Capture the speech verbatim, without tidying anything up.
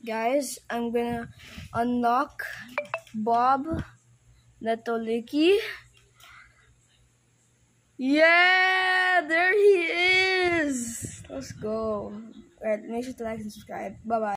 guys, I'm gonna unlock Bob Netolicky. Yeah, there he is. Let's go. Alright, make sure to like and subscribe. Bye bye.